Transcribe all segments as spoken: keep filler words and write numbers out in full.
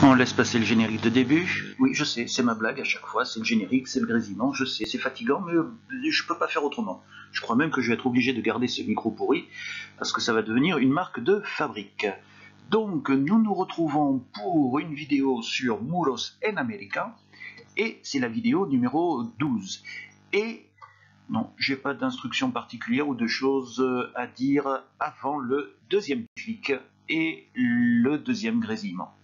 On laisse passer le générique de début. Oui, je sais, c'est ma blague à chaque fois, c'est le générique, c'est le grésillement, je sais, c'est fatigant, mais je peux pas faire autrement. Je crois même que je vais être obligé de garder ce micro pourri, parce que ça va devenir une marque de fabrique. Donc, nous nous retrouvons pour une vidéo sur Muros en América, et c'est la vidéo numéro douze. Et, non, j'ai pas d'instruction particulière ou de choses à dire avant le deuxième clic et le deuxième grésillement.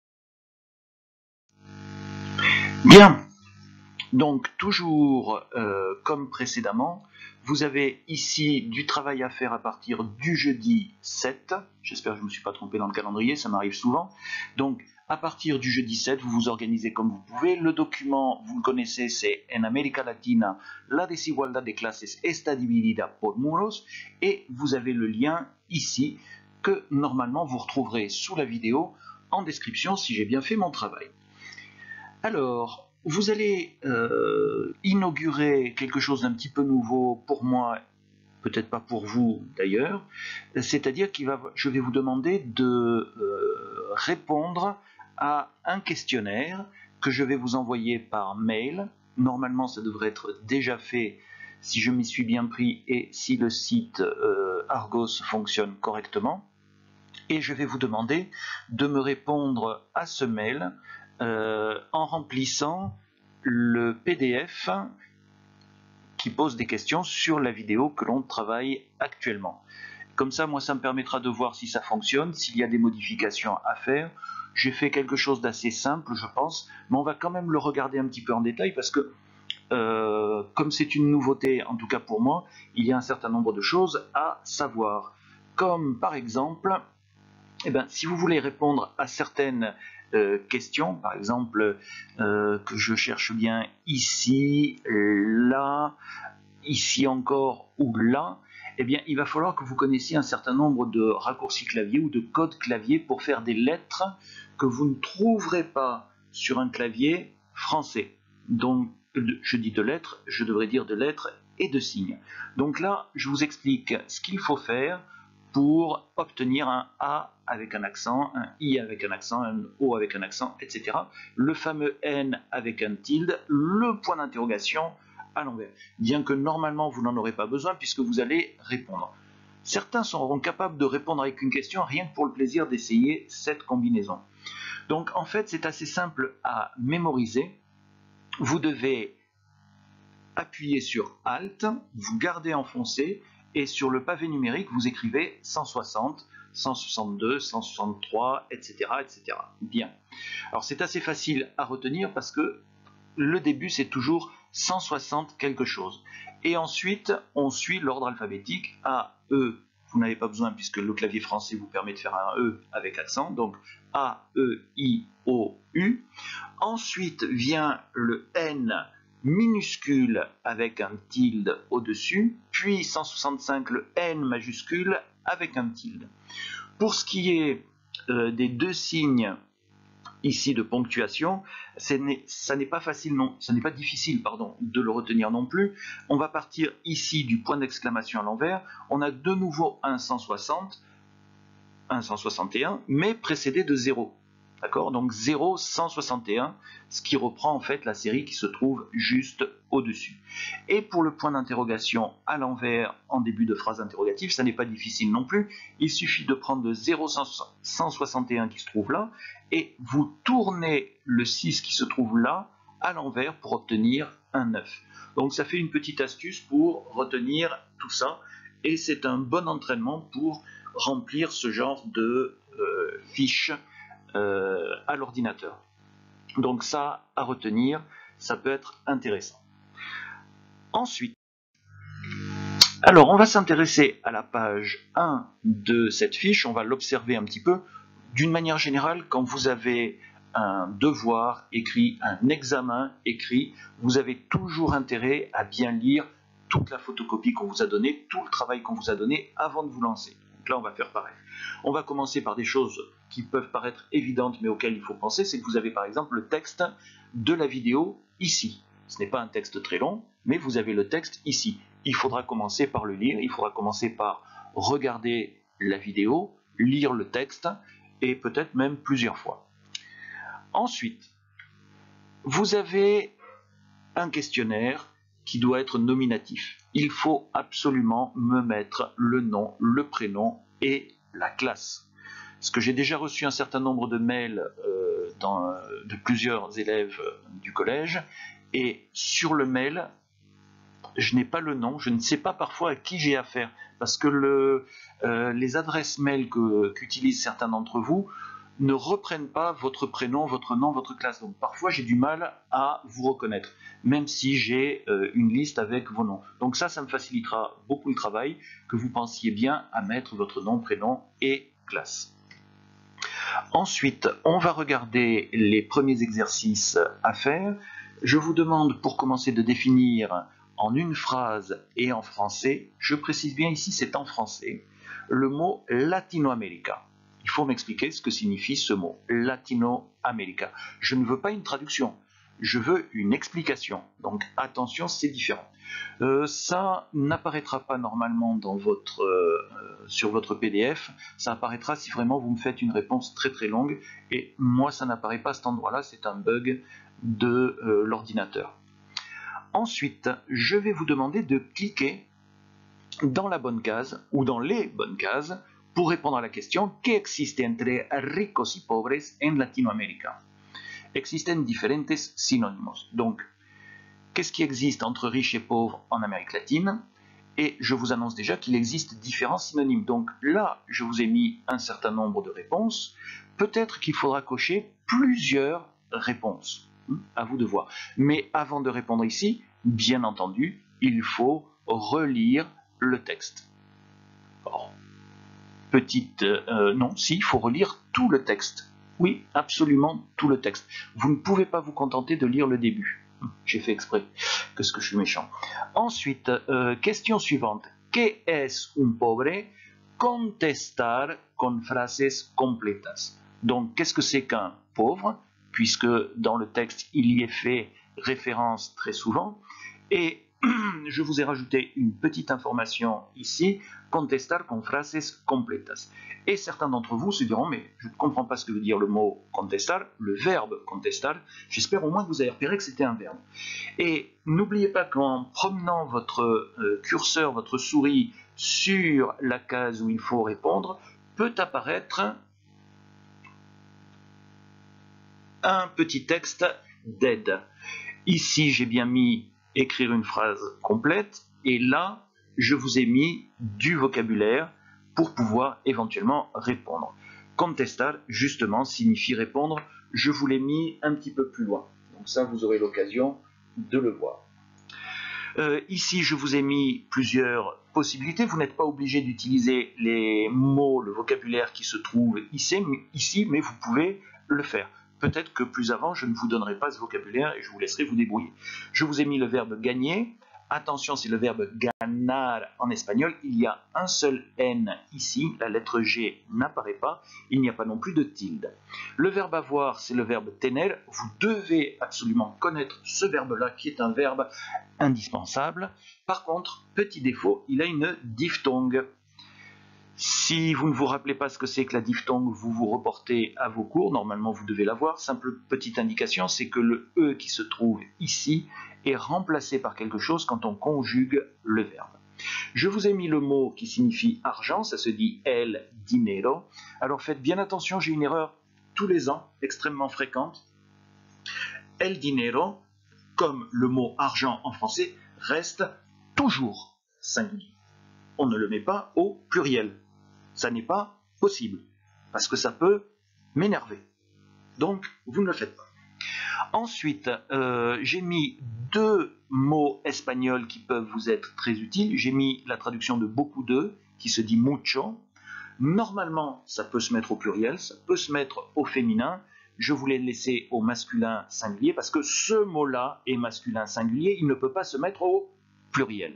Bien, donc toujours euh, comme précédemment, vous avez ici du travail à faire à partir du jeudi sept. J'espère que je ne me suis pas trompé dans le calendrier, ça m'arrive souvent. Donc à partir du jeudi sept, vous vous organisez comme vous pouvez. Le document, vous le connaissez, c'est En América Latina, la desigualdad de clases está dividida por muros. Et vous avez le lien ici que normalement vous retrouverez sous la vidéo en description si j'ai bien fait mon travail. Alors, vous allez euh, inaugurer quelque chose d'un petit peu nouveau pour moi, peut-être pas pour vous d'ailleurs, c'est-à-dire que je vais vous demander de euh, répondre à un questionnaire que je vais vous envoyer par mail. Normalement, ça devrait être déjà fait si je m'y suis bien pris et si le site euh, Argos fonctionne correctement. Et je vais vous demander de me répondre à ce mail Euh, en remplissant le P D F qui pose des questions sur la vidéo que l'on travaille actuellement. Comme ça, moi, ça me permettra de voir si ça fonctionne, s'il y a des modifications à faire. J'ai fait quelque chose d'assez simple, je pense, mais on va quand même le regarder un petit peu en détail parce que, euh, comme c'est une nouveauté, en tout cas pour moi, il y a un certain nombre de choses à savoir. Comme par exemple, eh ben, si vous voulez répondre à certaines euh, questions, par exemple, euh, que je cherche bien ici, là, ici encore ou là, eh bien, il va falloir que vous connaissiez un certain nombre de raccourcis clavier ou de codes clavier pour faire des lettres que vous ne trouverez pas sur un clavier français. Donc, je dis de lettres, je devrais dire de lettres et de signes. Donc là, je vous explique ce qu'il faut faire pour obtenir un A avec un accent, un I avec un accent, un O avec un accent, et cetera. Le fameux N avec un tilde, le point d'interrogation à l'envers. Bien que normalement vous n'en aurez pas besoin puisque vous allez répondre. Certains seront capables de répondre avec une question rien que pour le plaisir d'essayer cette combinaison. Donc en fait c'est assez simple à mémoriser. Vous devez appuyer sur Alt, vous gardez enfoncé, et sur le pavé numérique, vous écrivez cent soixante, cent soixante-deux, cent soixante-trois, et cetera, et cetera. Bien. Alors c'est assez facile à retenir parce que le début c'est toujours cent soixante quelque chose. Et ensuite, on suit l'ordre alphabétique A, E. Vous n'avez pas besoin puisque le clavier français vous permet de faire un E avec accent. Donc A, E, I, O, U. Ensuite vient le N minuscule avec un tilde au-dessus, puis cent soixante-cinq le N majuscule avec un tilde. Pour ce qui est euh, des deux signes ici de ponctuation, ça n'est pas facile, non, ça n'est pas difficile, pardon, de le retenir non plus. On va partir ici du point d'exclamation à l'envers. On a de nouveau un cent soixante, un cent soixante et un, mais précédé de zéro. D'accord? Donc zéro, cent soixante et un, ce qui reprend en fait la série qui se trouve juste au-dessus. Et pour le point d'interrogation à l'envers en début de phrase interrogative, ça n'est pas difficile non plus. Il suffit de prendre le zéro, cent soixante et un qui se trouve là et vous tournez le six qui se trouve là à l'envers pour obtenir un neuf. Donc ça fait une petite astuce pour retenir tout ça et c'est un bon entraînement pour remplir ce genre de euh, fiches Euh, à l'ordinateur. Donc ça, à retenir, ça peut être intéressant. Ensuite, alors on va s'intéresser à la page un de cette fiche, on va l'observer un petit peu. D'une manière générale, quand vous avez un devoir écrit, un examen écrit, vous avez toujours intérêt à bien lire toute la photocopie qu'on vous a donnée, tout le travail qu'on vous a donné avant de vous lancer. Donc là, on va faire pareil. On va commencer par des choses qui peuvent paraître évidentes, mais auxquelles il faut penser. C'est que vous avez par exemple le texte de la vidéo ici. Ce n'est pas un texte très long, mais vous avez le texte ici. Il faudra commencer par le lire, il faudra commencer par regarder la vidéo, lire le texte, et peut-être même plusieurs fois. Ensuite, vous avez un questionnaire qui doit être nominatif. Il faut absolument me mettre le nom, le prénom et la classe. Parce que j'ai déjà reçu un certain nombre de mails euh, dans, de plusieurs élèves du collège, et sur le mail, je n'ai pas le nom, je ne sais pas parfois à qui j'ai affaire, parce que le, euh, les adresses mail qu'utilisent certains d'entre vous ne reprennent pas votre prénom, votre nom, votre classe. Donc parfois j'ai du mal à vous reconnaître, même si j'ai euh, une liste avec vos noms. Donc ça, ça me facilitera beaucoup le travail, que vous pensiez bien à mettre votre nom, prénom et classe. Ensuite, on va regarder les premiers exercices à faire. Je vous demande pour commencer de définir en une phrase et en français, je précise bien ici c'est en français, le mot Latinoamérica. Il faut m'expliquer ce que signifie ce mot, Latinoamérica. Je ne veux pas une traduction, je veux une explication. Donc attention, c'est différent. Euh, ça n'apparaîtra pas normalement dans votre, euh, sur votre P D F, ça apparaîtra si vraiment vous me faites une réponse très très longue, et moi ça n'apparaît pas à cet endroit-là, c'est un bug de euh, l'ordinateur. Ensuite, je vais vous demander de cliquer dans la bonne case, ou dans les bonnes cases, pour répondre à la question « ¿Qué existe entre ricos y pobres en Latinoamérica?» Existen diferentes sinónimos. Donc, qu'est-ce qui existe entre riches et pauvres en Amérique latine? Et je vous annonce déjà qu'il existe différents synonymes. Donc là, je vous ai mis un certain nombre de réponses. Peut-être qu'il faudra cocher plusieurs réponses. À vous de voir. Mais avant de répondre ici, bien entendu, il faut relire le texte. Oh. Petite... Euh, non, si, il faut relire tout le texte. Oui, absolument tout le texte. Vous ne pouvez pas vous contenter de lire le début. J'ai fait exprès, que ce que je suis méchant. Ensuite, euh, question suivante. ¿Qué es un pobre? Contestar con frases completas. Donc, qu'est-ce que c'est qu'un pauvre? Puisque dans le texte, il y est fait référence très souvent. Et je vous ai rajouté une petite information ici, contestar con frases completas. Et certains d'entre vous se diront, mais je ne comprends pas ce que veut dire le mot contestar, le verbe contestar. J'espère au moins que vous avez repéré que c'était un verbe. Et n'oubliez pas qu'en promenant votre euh, curseur, votre souris sur la case où il faut répondre, peut apparaître un petit texte d'aide. Ici, j'ai bien mis écrire une phrase complète, et là, je vous ai mis du vocabulaire pour pouvoir éventuellement répondre. Contestar, justement, signifie répondre. Je vous l'ai mis un petit peu plus loin. Donc ça, vous aurez l'occasion de le voir. Euh, ici, je vous ai mis plusieurs possibilités. Vous n'êtes pas obligé d'utiliser les mots, le vocabulaire qui se trouve ici, ici, mais vous pouvez le faire. Peut-être que plus avant, je ne vous donnerai pas ce vocabulaire et je vous laisserai vous débrouiller. Je vous ai mis le verbe gagner. Attention, c'est le verbe ganar en espagnol. Il y a un seul N ici. La lettre G n'apparaît pas. Il n'y a pas non plus de tilde. Le verbe avoir, c'est le verbe tener. Vous devez absolument connaître ce verbe-là, qui est un verbe indispensable. Par contre, petit défaut, il a une diphtongue. Si vous ne vous rappelez pas ce que c'est que la diphtongue, vous vous reportez à vos cours. Normalement, vous devez l'avoir. Simple petite indication, c'est que le E qui se trouve ici est remplacé par quelque chose quand on conjugue le verbe. Je vous ai mis le mot qui signifie argent, ça se dit el dinero. Alors faites bien attention, j'ai une erreur tous les ans, extrêmement fréquente. El dinero, comme le mot argent en français, reste toujours singulier. On ne le met pas au pluriel. Ça n'est pas possible, parce que ça peut m'énerver. Donc, vous ne le faites pas. Ensuite, euh, j'ai mis deux mots espagnols qui peuvent vous être très utiles. J'ai mis la traduction de beaucoup de, qui se dit mucho. Normalement, ça peut se mettre au pluriel, ça peut se mettre au féminin. Je voulais le laisser au masculin singulier, parce que ce mot-là est masculin singulier, il ne peut pas se mettre au pluriel.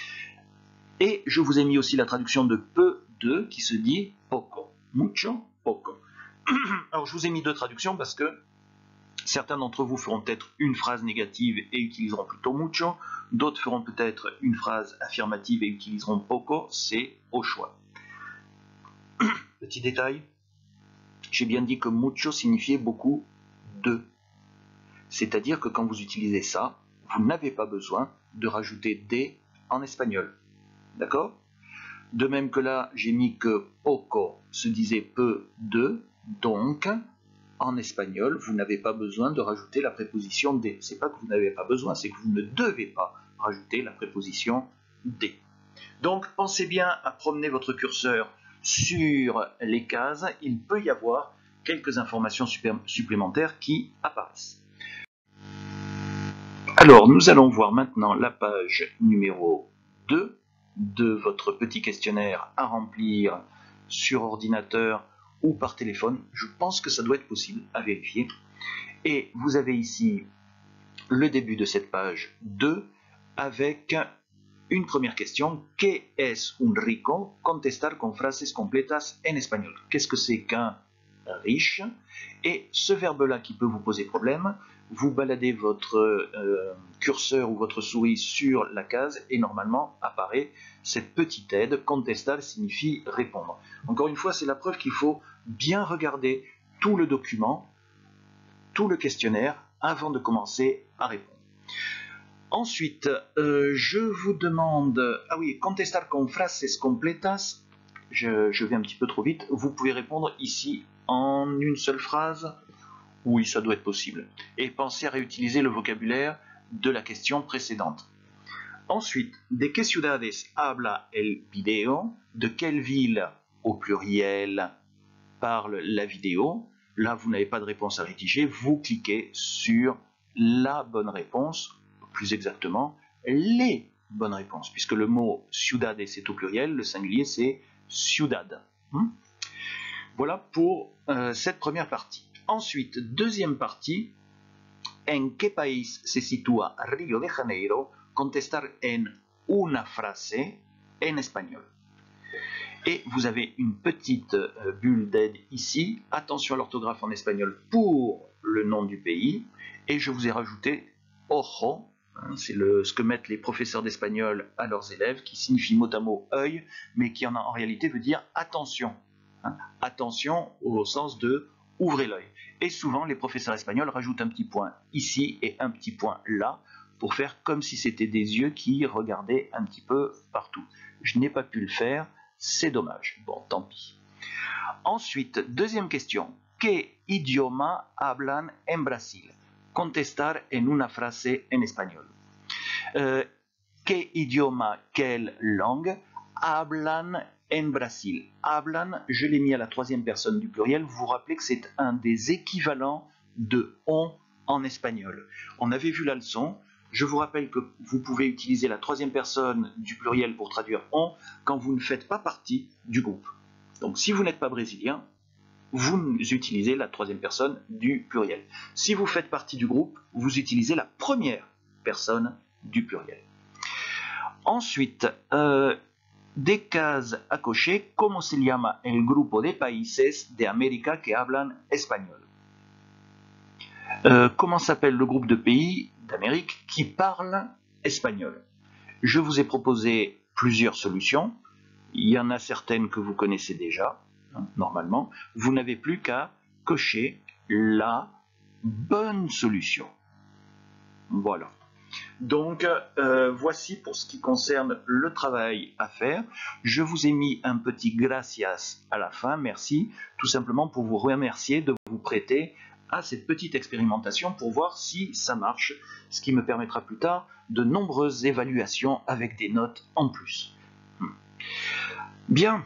Et je vous ai mis aussi la traduction de peu de, qui se dit poco. Mucho, poco. Alors, je vous ai mis deux traductions parce que certains d'entre vous feront peut-être une phrase négative et utiliseront plutôt mucho. D'autres feront peut-être une phrase affirmative et utiliseront poco. C'est au choix. Petit détail. J'ai bien dit que mucho signifiait beaucoup de. C'est-à-dire que quand vous utilisez ça, vous n'avez pas besoin de rajouter des en espagnol. D'accord? De même que là, j'ai mis que poco se disait peu de, donc en espagnol, vous n'avez pas besoin de rajouter la préposition des. C'est pas que vous n'avez pas besoin, c'est que vous ne devez pas rajouter la préposition des. Donc, pensez bien à promener votre curseur sur les cases. Il peut y avoir quelques informations supplémentaires qui apparaissent. Alors, nous allons voir maintenant la page numéro deux de votre petit questionnaire à remplir sur ordinateur ou par téléphone. Je pense que ça doit être possible à vérifier. Et vous avez ici le début de cette page deux avec une première question. ¿Qué es un rico? Contestar con frases completas en espagnol. Qu'est-ce que c'est qu'un riche? Et ce verbe-là qui peut vous poser problème, vous baladez votre euh, curseur ou votre souris sur la case et normalement apparaît cette petite aide. Contestar signifie répondre. Encore une fois, c'est la preuve qu'il faut bien regarder tout le document, tout le questionnaire avant de commencer à répondre. Ensuite, euh, je vous demande... Ah oui, contestar con frases completas. Je, je vais un petit peu trop vite. Vous pouvez répondre ici en une seule phrase. Oui, ça doit être possible. Et pensez à réutiliser le vocabulaire de la question précédente. Ensuite, ¿de qué ciudades habla el video? De quelle ville, au pluriel, parle la vidéo? Là, vous n'avez pas de réponse à rédiger. Vous cliquez sur la bonne réponse, plus exactement, les bonnes réponses, puisque le mot ciudades est au pluriel, le singulier c'est ciudad. Hmm? Voilà pour euh, cette première partie. Ensuite, deuxième partie, ¿en qué país se sitúa Río de Janeiro? Contestar en una frase en espagnol. Et vous avez une petite euh, bulle d'aide ici. Attention à l'orthographe en espagnol pour le nom du pays. Et je vous ai rajouté ojo, hein, c'est ce que mettent les professeurs d'espagnol à leurs élèves, qui signifie mot à mot œil, mais qui en, en réalité veut dire attention. Hein, attention au sens de ouvrez l'œil. Et souvent, les professeurs espagnols rajoutent un petit point ici et un petit point là, pour faire comme si c'était des yeux qui regardaient un petit peu partout. Je n'ai pas pu le faire, c'est dommage. Bon, tant pis. Ensuite, deuxième question. ¿Qué idioma hablan en Brasil? Contestar en una frase en espagnol. Euh, ¿Qué idioma, quelle langue hablan en Brasil? Hablan, je l'ai mis à la troisième personne du pluriel. Vous vous rappelez que c'est un des équivalents de on en espagnol. On avait vu la leçon. Je vous rappelle que vous pouvez utiliser la troisième personne du pluriel pour traduire on quand vous ne faites pas partie du groupe. Donc si vous n'êtes pas brésilien, vous utilisez la troisième personne du pluriel. Si vous faites partie du groupe, vous utilisez la première personne du pluriel. Ensuite, euh, des cases à cocher. ¿Cómo se llama el grupo de países de América que hablan espagnol? Euh, comment s'appelle le groupe de pays d'Amérique qui parlent espagnol? Je vous ai proposé plusieurs solutions. Il y en a certaines que vous connaissez déjà, hein, normalement. Vous n'avez plus qu'à cocher la bonne solution. Voilà. Donc, euh, voici pour ce qui concerne le travail à faire. Je vous ai mis un petit gracias à la fin, merci, tout simplement pour vous remercier de vous prêter à cette petite expérimentation pour voir si ça marche, ce qui me permettra plus tard de nombreuses évaluations avec des notes en plus. Bien.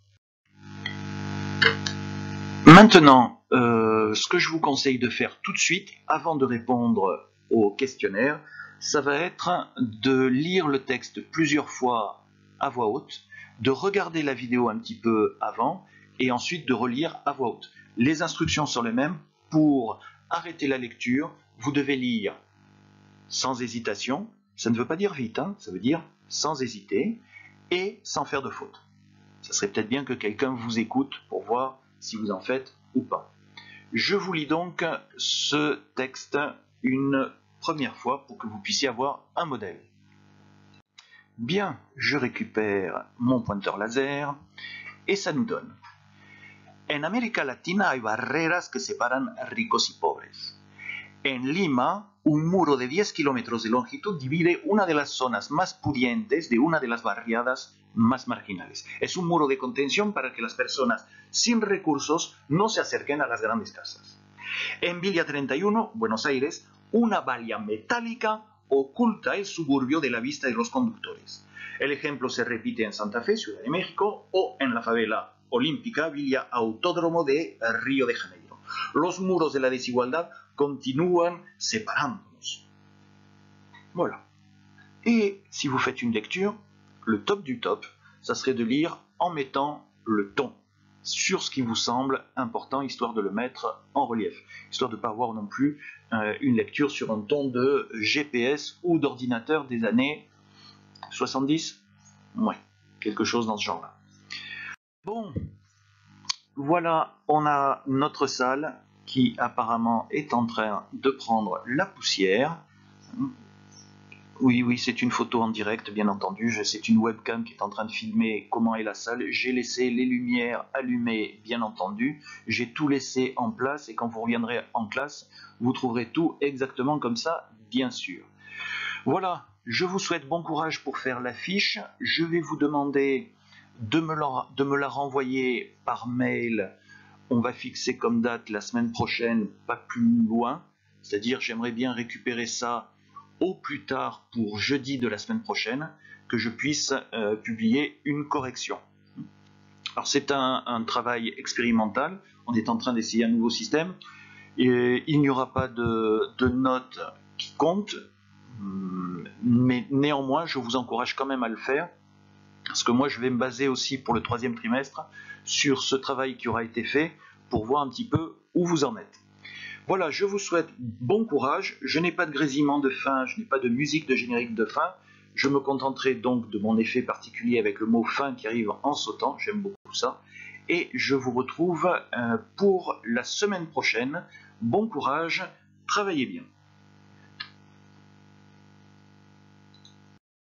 Maintenant, euh, ce que je vous conseille de faire tout de suite, avant de répondre au questionnaire, ça va être de lire le texte plusieurs fois à voix haute, de regarder la vidéo un petit peu avant, et ensuite de relire à voix haute. Les instructions sont les mêmes. Pour arrêter la lecture, vous devez lire sans hésitation. Ça ne veut pas dire vite, hein, ça veut dire sans hésiter et sans faire de faute. Ça serait peut-être bien que quelqu'un vous écoute pour voir si vous en faites ou pas. Je vous lis donc ce texte une première fois pour que vous puissiez avoir un modèle. Bien, je récupère mon pointeur laser et ça nous donne. En América Latina hay barreras que separan ricos y pobres. En Lima, un muro de diez kilómetros de longitud divide una de las zonas más pudientes de una de las barriadas más marginales. Es un muro de contención para que las personas sin recursos no se acerquen a las grandes casas. En Villa treinta y uno, Buenos Aires, una valla metálica oculta el suburbio de la vista de los conductores. El ejemplo se repite en Santa Fe, Ciudad de México, o en la favela olímpica Villa Autódromo de Río de Janeiro. Los muros de la desigualdad continúan séparándonos. Voilà. Et si vous faites une lecture, le top du top, ça serait de lire en mettant le ton sur ce qui vous semble important, histoire de le mettre en relief, histoire de ne pas avoir non plus euh, une lecture sur un ton de G P S ou d'ordinateur des années soixante-dix. Ouais, quelque chose dans ce genre-là. Bon, voilà, on a notre salle qui apparemment est en train de prendre la poussière. Oui, oui, c'est une photo en direct, bien entendu. C'est une webcam qui est en train de filmer comment est la salle. J'ai laissé les lumières allumées, bien entendu. J'ai tout laissé en place et quand vous reviendrez en classe, vous trouverez tout exactement comme ça, bien sûr. Voilà, je vous souhaite bon courage pour faire l'affiche. Je vais vous demander de me la, de me la renvoyer par mail. On va fixer comme date la semaine prochaine, pas plus loin. C'est-à-dire, j'aimerais bien récupérer ça au plus tard pour jeudi de la semaine prochaine, que je puisse euh, publier une correction. Alors c'est un, un travail expérimental, on est en train d'essayer un nouveau système, et il n'y aura pas de, de notes qui comptent, mais néanmoins je vous encourage quand même à le faire, parce que moi je vais me baser aussi pour le troisième trimestre sur ce travail qui aura été fait, pour voir un petit peu où vous en êtes. Voilà, je vous souhaite bon courage. Je n'ai pas de grésillement de fin, je n'ai pas de musique de générique de fin. Je me contenterai donc de mon effet particulier avec le mot fin qui arrive en sautant. J'aime beaucoup ça. Et je vous retrouve pour la semaine prochaine. Bon courage, travaillez bien.